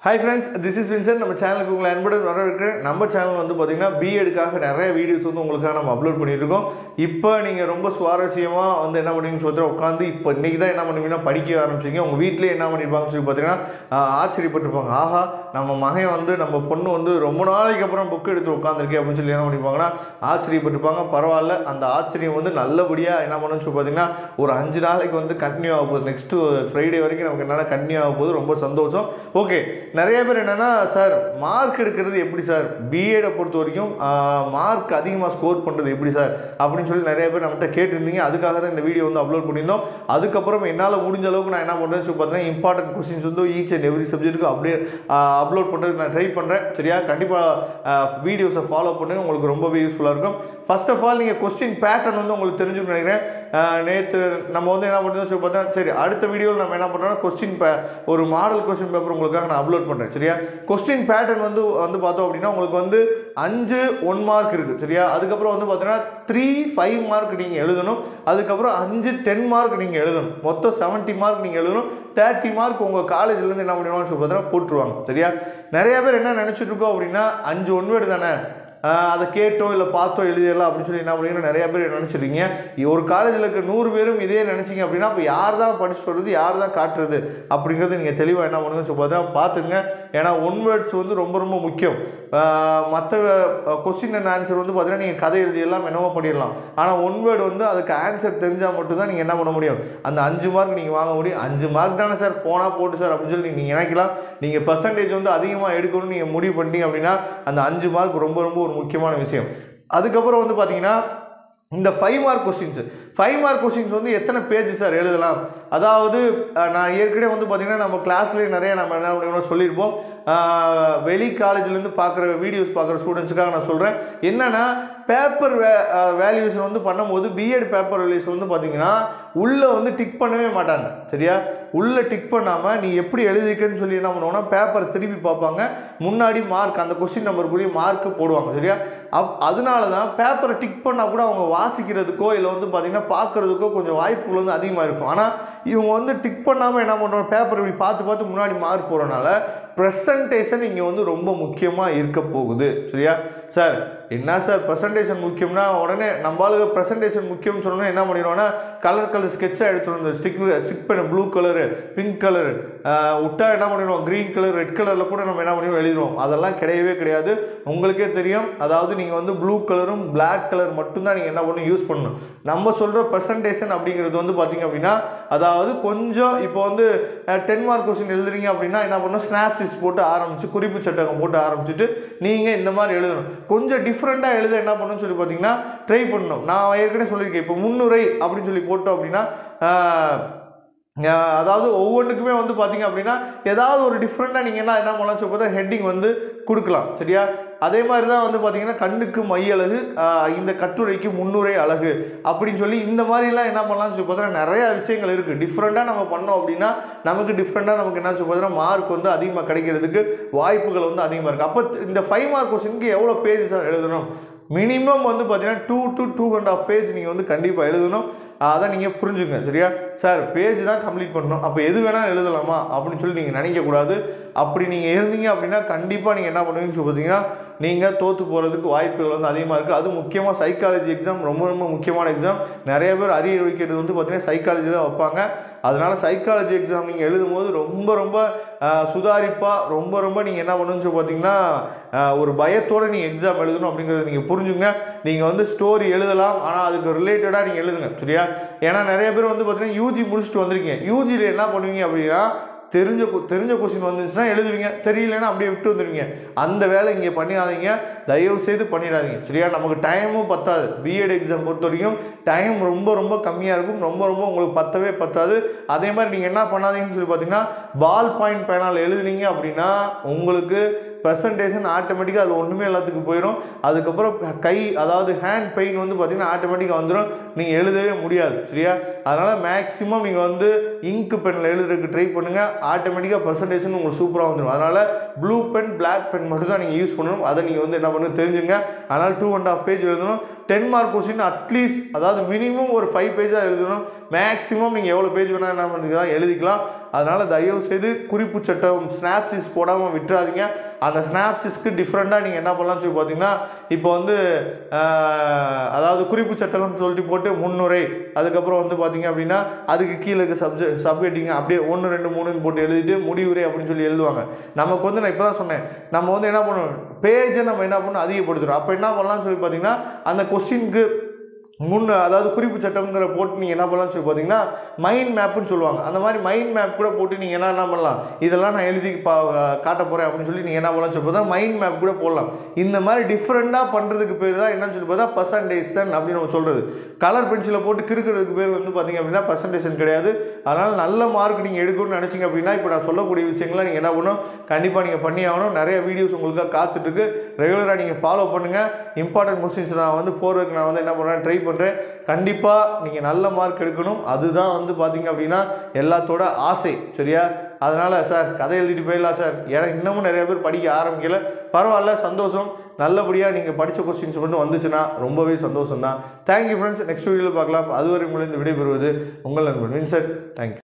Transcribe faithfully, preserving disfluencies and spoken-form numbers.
Hi friends, this is Vincent. நம்ம சேனலுக்கு உங்களை அன்புடன் வரவேற்கிறேன். நம்ம சேனல் வந்து பாத்தீங்கன்னா B.edக்காக நிறைய வீடியோஸ் வந்து உங்களுக்காக நம்ம அப்லோட் பண்ணிட்டு இருக்கோம். இப்போ நீங்க ரொம்ப சுவாரஸ்யமா வந்து என்ன பண்ணுவீங்கன்னு சொல்லிட்டு உட்கார்ந்து இப்போ இன்னைக்கு தான் என்ன பண்ணுவீங்கன்னா படிக்க ஆரம்பிச்சீங்க. உங்க வீட்லயே என்ன பண்ணிருப்பாங்கன்னு சொல்லி பாத்தீங்கன்னா ஆச்சரியப்பட்டிருப்பாங்க. ஆஹா, நம்ம மகன் வந்து நம்ம பொண்ணு வந்து ரொம்ப நாளைக்கு அப்புறம் புக் எடுத்து உட்கார்ந்திருக்கே அப்படின்னு சொல்லி என்ன பண்ணிருப்பாங்கன்னா ஆச்சரியப்பட்டிருப்பாங்க. பரவாயில்ல, அந்த ஆச்சரியம் வந்து நல்லபடியா என்ன பண்ணுன்னு சொல்லி பாத்தீங்கன்னா ஒரு அஞ்சு நாளைக்கு வந்து கண்டினியூ ஆக போகுது. நெக்ஸ்ட் ஃப்ரைடே வரைக்கும் நமக்கு என்னன்னா கண்டினியூ ஆக போகுது. ரொம்ப சந்தோஷம். ஓகே, நிறைய பேர் என்னன்னா சார் மார்க் எடுக்கிறது எப்படி சார், பிஎட் பொறுத்த வரைக்கும் மார்க் அதிகமாக ஸ்கோர் பண்ணுறது எப்படி சார் அப்படின்னு சொல்லி நிறைய பேர் நம்மகிட்ட கேட்டிருந்தீங்க. அதுக்காக தான் இந்த வீடியோ வந்து அப்லோட் பண்ணியிருந்தோம். அதுக்கப்புறம் என்னால் முடிஞ்ச அளவுக்கு நான் என்ன பண்ணுறேன்னு சொல்லி பார்த்தீங்கன்னா இம்பார்ட்டன்ட் கொஸ்டின்ஸ் வந்து ஈச் அண்ட் எவ்ரி சப்ஜெக்ட்டுக்கு அப்படியே அப்லோட் பண்ணுறதுக்கு நான் ட்ரை பண்ணுறேன். சரியா, கண்டிப்பாக வீடியோஸை ஃபாலோ பண்ணுங்க, உங்களுக்கு ரொம்பவே யூஸ்ஃபுல்லாக இருக்கும். ஃபர்ஸ்ட் ஆஃப் ஆல் நீங்கள் கொஸ்டின் பேட்டர்ன் வந்து உங்களுக்கு தெரிஞ்சுக்கணும் நினைக்கிறேன். நேற்று நம்ம வந்து என்ன பண்ணுறோம்னு சொல்லி பார்த்தா சரி, அடுத்த வீடியோவில் நம்ம என்ன பண்ணுறோம்னா கொஸ்டின் பே ஒரு மாடல் கொஸ்டின் பேப்பர் உங்களுக்காக நான் அப்லோட் பண்ணுறேன். சரியா, கொஸ்டின் பேட்டர்ன் வந்து வந்து பார்த்தோம் அப்படின்னா உங்களுக்கு வந்து அஞ்சு ஒன் மார்க் இருக்குது. சரியா, அதுக்கப்புறம் வந்து பார்த்தீங்கன்னா த்ரீ ஃபைவ் மார்க் நீங்கள் எழுதணும். அதுக்கப்புறம் அஞ்சு டென் மார்க் நீங்கள் எழுதணும். மொத்தம் செவன்ட்டி மார்க் நீங்கள் எழுதணும். தேர்ட்டி மார்க் உங்கள் காலேஜ்லேருந்து என்ன பண்ணுவாங்கன்னு சொல்லி பார்த்தீங்கன்னா போட்டுருவாங்க. சரியா, நிறைய பேர் என்ன நினச்சிட்டு இருக்கோம் அப்படின்னா அஞ்சு ஒன் வேர்டு தானே, அதை கேட்டோ இல்லை பார்த்தோ எழுதிடலாம் அப்படின்னு சொல்லி என்ன பண்ணுவீங்கன்னா நிறைய பேர் நினச்சிருக்கீங்க. ஒரு காலேஜில் இருக்க நூறு பேரும் இதே நினச்சிங்க அப்படின்னா அப்போ யார் தான் படிச்சு சொல்கிறது, யார் தான் காட்டுறது அப்படிங்கிறது நீங்கள் தெளிவாக என்ன பண்ணுங்கன்னு சொல்லி பார்த்தா பார்த்துங்க. ஏன்னா ஒன் வேர்ட்ஸ் வந்து ரொம்ப ரொம்ப முக்கியம். மற்ற கொஸ்டின் அண்ட் ஆன்சர் வந்து பார்த்தீங்கன்னா நீங்கள் கதை எழுதியெல்லாம் என்னவோ பண்ணிடலாம். ஆனால் ஒன் வேர்டு வந்து அதுக்கு ஆன்சர் தெரிஞ்சால் மட்டும்தான் நீங்கள் என்ன பண்ண முடியும், அந்த அஞ்சு மார்க் நீங்கள் வாங்க முடியும். அஞ்சு மார்க் தானே சார், போனால் போட்டு சார் அப்படின்னு சொல்லி நீங்கள் நினைக்கலாம். நீங்கள் பர்சன்டேஜ் வந்து அதிகமாக எடுக்கணும்னு நீங்கள் முடிவு பண்ணிட்டீங்க அப்படின்னா அந்த அஞ்சு மார்க் ரொம்ப ரொம்ப ஒரு முக்கியமான விஷயம். அதுக்கப்புறம் வந்து பார்த்தீங்கன்னா இந்த five mark questions five mark questions வந்து எத்தனை பேஜ் சார் எழுதலாம். அதாவது நான் ஏற்கனவே வந்து பார்த்தீங்கன்னா நம்ம கிளாஸ்லேயே நிறைய நம்ம என்ன சொல்லியிருப்போம். வெளி காலேஜ்லேருந்து பார்க்குற வீடியோஸ் பார்க்குற ஸ்டூடெண்ட்ஸுக்காக நான் சொல்கிறேன் என்னென்னா, பேப்பர் வே வேல்யூஷன் வந்து பண்ணும்போது பிஎட் பேப்பர் வேல்யூஷன் வந்து பார்த்தீங்கன்னா உள்ளே வந்து டிக் பண்ணவே மாட்டாங்க. சரியா, உள்ளே டிக் பண்ணாமல் நீ எப்படி எழுதிக்கன்னு சொல்லி என்ன பண்ணுவோம்னா பேப்பரை திருப்பி பார்ப்பாங்க. முன்னாடி மார்க் அந்த கொஸ்டின் நம்பருக்குரிய மார்க்கு போடுவாங்க. சரியா, அப் அதனால தான் பேப்பரை டிக் பண்ணால் கூட அவங்க வாசிக்கிறதுக்கோ இல்லை வந்து பார்த்தீங்கன்னா பார்க்குறதுக்கோ கொஞ்சம் வாய்ப்புகள் வந்து அதிகமாக இருக்கும். ஆனால் இவங்க வந்து டிக் பண்ணாமல் என்ன பண்ணுறாங்க, பேப்பர் இப்படி பார்த்து பார்த்து முன்னாடி மார்க் போகிறனால ப்ரெசன்டேஷன் இங்கே வந்து ரொம்ப முக்கியமாக இருக்க போகுது. சரியா சார், என்ன சார் ப்ரெசன்டேஷன் முக்கியம்னா உடனே நம்மளுக்கு ப்ரெசன்டேஷன் முக்கியம்னு சொன்னோன்னா என்ன பண்ணிடுவோம்னா கலர் கலர் ஸ்கெட்சாக எடுத்துருவோம். இந்த ஸ்டிக் ஸ்டிக் பண்ண ப்ளூ கலரு பிங்க் கலரு விட்டா என்ன பண்ணிடுவோம், க்ரீன் கலர் ரெட் கலரில் கூட நம்ம என்ன பண்ணிடுவோம் எழுதிடுவோம். அதெல்லாம் கிடையவே கிடையாது. உங்களுக்கே தெரியும். அதாவது நீங்கள் வந்து ப்ளூ கலரும் பிளாக் கலர் மட்டும்தான் நீங்கள் என்ன பண்ணணும் யூஸ் பண்ணணும். நம்ம சொல்கிற ப்ரெசன்டேஷன் அப்படிங்கிறது வந்து பார்த்தீங்க அப்படின்னா அதாவது கொஞ்சம் இப்போ வந்து டென் மார்க் கொஸ்டின் எழுதுறீங்க அப்படின்னா என்ன பண்ணணும், ஸ்னாப்சிஸ் போட்டு ஆரம்பிச்சு குறிப்பு சட்டகம் போட்டு ஆரம்பிச்சுட்டு நீங்கள் இந்த மாதிரி எழுதணும். கொஞ்சம் டிஃப்ரெண்ட்டாக எழுத என்ன பண்ணணும்னு சொல்லி பார்த்தீங்கன்னா ட்ரை பண்ணணும். நான் ஏற்கனவே சொல்லியிருக்கேன், இப்போ முன்னுரை அப்படின்னு சொல்லி போட்டோம் அப்படின்னா அதாவது ஒவ்வொன்றுக்குமே வந்து பார்த்தீங்க அப்படின்னா ஏதாவது ஒரு டிஃப்ரெண்ட்டாக நீங்கள் என்ன என்ன பண்ணலாம் சொல்லி பார்த்தா ஹெட்டிங் வந்து கொடுக்கலாம். சரியா, அதே மாதிரி தான் வந்து பார்த்தீங்கன்னா கண்ணுக்கு மை அழகு, இந்த கட்டுரைக்கு முன்னுரை அழகு அப்படின்னு சொல்லி இந்த மாதிரிலாம் என்ன பண்ணலாம்னு சொல்லி பார்த்தீங்கன்னா நிறையா விஷயங்கள் இருக்குது. டிஃப்ரெண்ட்டாக நம்ம பண்ணோம் அப்படின்னா நமக்கு டிஃப்ரெண்ட்டாக நமக்கு என்ன சொல்லி பார்த்தீங்கன்னா மார்க் வந்து அதிகமாக கிடைக்கிறதுக்கு வாய்ப்புகள் வந்து அதிகமாக இருக்குது. அப்போ இந்த ஃபைவ் மார்க் கொஸ்டினுக்கு எவ்வளோ பேஜஸ் எழுதணும், மினிமம் வந்து பார்த்தீங்கன்னா two to two and half page நீங்கள் வந்து கண்டிப்பாக எழுதணும். அதை நீங்கள் புரிஞ்சுங்க. சரியா சார், பேஜ் தான் கம்ப்ளீட் பண்ணணும், அப்போ எது வேணால் எழுதலாமா அப்படின்னு சொல்லி நீங்கள் நினைக்கக்கூடாது. அப்படி நீங்கள் இருந்தீங்க அப்படின்னா கண்டிப்பாக நீங்கள் என்ன பண்ணுவீங்கன்னு சொல்லி பார்த்தீங்கன்னா நீங்கள் தோற்று போகிறதுக்கு வாய்ப்புகள் வந்து அதிகமாக இருக்குது. அது முக்கியமாக சைக்காலஜி எக்ஸாம் ரொம்ப ரொம்ப முக்கியமான எக்ஸாம். நிறைய பேர் அரியர் வைக்கிறது வந்து பார்த்தீங்கன்னா சைக்காலஜி தான் வைப்பாங்க. அதனால் சைக்காலஜி எக்ஸாம் நீங்கள் எழுதும்போது ரொம்ப ரொம்ப சுதாரிப்பாக ரொம்ப ரொம்ப நீங்கள் என்ன பண்ணணும்னு சொல்லி பார்த்தீங்கன்னா ஒரு பயத்தோடு நீங்கள் எக்ஸாம் எழுதணும் அப்படிங்கிறத நீங்கள் புரிஞ்சுங்க. நீங்கள் வந்து ஸ்டோரி எழுதலாம், ஆனால் அதுக்கு ரிலேட்டடாக நீங்கள் எழுதுங்க. சரியா, ஏன்னா நிறைய பேர் வந்து பார்த்தீங்கன்னா யூஜி முடிச்சுட்டு வந்திருக்கீங்க. யூஜியில் என்ன பண்ணுவீங்க அப்படின்னா தெரிஞ்ச தெரிஞ்ச கொஸ்டின் வந்துச்சுன்னா எழுதுவீங்க, தெரியலன்னா அப்படியே விட்டு வந்துடுவீங்க. அந்த வேலை இங்கே பண்ணிடாதீங்க, தயவு செய்து பண்ணிடாதீங்க. சரியா, நமக்கு டைமும் பத்தாது. பிஎட் எக்ஸாம் பொறுத்த வரைக்கும் டைம் ரொம்ப ரொம்ப கம்மியாக இருக்கும். ரொம்ப ரொம்ப உங்களுக்கு பத்தவே பத்தாது. அதே மாதிரி நீங்கள் என்ன பண்ணாதீங்கன்னு சொல்லி பார்த்தீங்கன்னா பால் பாயிண்ட் பேனால் எழுதுனீங்க அப்படின்னா உங்களுக்கு ப்ரெசன்டேஷன் ஆட்டோமேட்டிக்காக அது ஒன்றுமே எல்லாத்துக்கும் போயிடும். அதுக்கப்புறம் கை அதாவது ஹேண்ட் பெயின் வந்து பார்த்தீங்கன்னா ஆட்டோமேட்டிக்காக வந்துடும், நீங்கள் எழுதவே முடியாது. சரியா, அதனால் மேக்ஸிமம் நீங்கள் வந்து இங்கு பெனில் எழுதுறதுக்கு ட்ரை பண்ணுங்கள். ஆட்டோமேட்டிக்காக பர்சன்டேஷன் உங்களுக்கு சூப்பராக வந்துடும். அதனால் ப்ளூ பென் பிளாக் பென் மட்டும் தான் நீங்கள் யூஸ் பண்ணணும். அதை நீங்கள் வந்து என்ன பண்ணணும் தெரிஞ்சுங்க. அதனால் டூ அண்ட் ஆஃப் பேஜ் எழுதணும். டென் மார்க் கொஸ்டின் அட்லீஸ்ட் அதாவது மினிமம் ஒரு ஃபைவ் பேஜாக எழுதணும். மேக்ஸிமம் நீங்கள் எவ்வளோ பேஜ் வேணால் என்ன பண்ணிக்கலாம் எழுதிக்கலாம். அதனால் தயவு செய்து குறிப்பு சட்டம் ஸ்னாப்சிஸ் போடாமல் விட்டுறாதீங்க. அந்த ஸ்னாப்சிஸ்க்கு டிஃப்ரெண்ட்டாக நீங்கள் என்ன பண்ணலாம்னு சொல்லி பார்த்தீங்கன்னா இப்போ வந்து அதாவது குறிப்பு சட்டம்னு சொல்லிட்டு போட்டு முன்னுரை, அதுக்கப்புறம் வந்து பார்த்தீங்க அப்படின்னா அதுக்கு கீழே இருக்க சப்ஜெக்ட் சப்ஜெக்டிங்க அப்படியே ஒன்று ரெண்டு மூணுன்னு போட்டு எழுதிட்டு முடிவுரை அப்படின்னு சொல்லி எழுதுவாங்க. நமக்கு வந்து நான் இப்போ தான் சொன்னேன், நம்ம வந்து என்ன பண்ணணும், பேஜை நம்ம என்ன பண்ணணும் அதிகப்படுத்துகிறோம். அப்போ என்ன பண்ணலாம்னு சொல்லி பார்த்தீங்கன்னா அந்த கொஸ்டினுக்கு முன் அதாவது குறிப்பு சட்டம்ங்கிற போட்டு நீங்கள் என்ன பண்ணலாம்னு சொல்லி பார்த்தீங்கன்னா மைண்ட் மேப்புன்னு சொல்லுவாங்க. அந்த மாதிரி மைண்ட் மேப் கூட போட்டு நீங்கள் என்ன என்ன பண்ணலாம், இதெல்லாம் நான் எழுதி பா காட்ட போகிறேன் அப்படின்னு சொல்லி நீங்கள் என்ன பண்ணலாம்னு சொல்லி பார்த்தா மைண்ட் மேப் கூட போடலாம். இந்த மாதிரி டிஃப்ரெண்ட்டாக பண்ணுறதுக்கு பேர் தான் என்னன்னு சொல்லி பார்த்தா பர்சன்டேஷன் அப்படின்னு நம்ம சொல்கிறது. கலர் பென்சிலில் போட்டு கிறுக்கிறதுக்கு பேர் வந்து பார்த்தீங்க அப்படின்னா பர்சன்டேஷன் கிடையாது. அதனால் நல்ல மார்க் நீங்கள் எடுக்கணும்னு நினச்சிங்க அப்படின்னா இப்போ நான் சொல்லக்கூடிய விஷயங்களை நீங்கள் என்ன பண்ணணும், கண்டிப்பாக நீங்கள் பண்ணி ஆகணும். நிறைய வீடியோஸ் உங்களுக்காக காத்துட்ருக்கு, ரெகுலராக நீங்கள் ஃபாலோ பண்ணுங்கள். இம்பார்ட்டன்ட் கொஸ்டின்ஸ் நான் வந்து போடுறதுக்கு நான் வந்து என்ன பண்ணுறேன் ட்ரை பண்ணுறேன். கண்டிப்பாக நீங்கள் நல்ல மார்க் எடுக்கணும். அதுதான் வந்து பார்த்தீங்க அப்படின்னா எல்லாத்தோட ஆசை. சரியா? அதனால் சார் கதை எழுதிட்டு போயிடலாம் சார், ஏன்னா இன்னமும் நிறைய பேர் படிக்க ஆரம்பிக்கல. பரவாயில்ல, சந்தோஷம். நல்லபடியாக நீங்கள் படித்த கொஸ்டின்ஸ் மட்டும் வந்துச்சுன்னா ரொம்பவே சந்தோஷம் தான். Thank you friends. நெக்ஸ்ட் வீடியோவில் பார்க்கலாம். அதுவரை முடிந்து விடைபெறுவது உங்கள் நண்பன் வின்சென்ட். தேங்க்யூ.